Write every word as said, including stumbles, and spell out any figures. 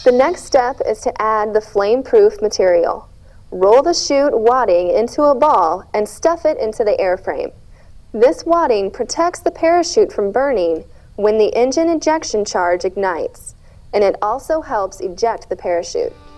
The next step is to add the flame-proof material. Roll the chute wadding into a ball and stuff it into the airframe. This wadding protects the parachute from burning when the engine ejection charge ignites, and it also helps eject the parachute.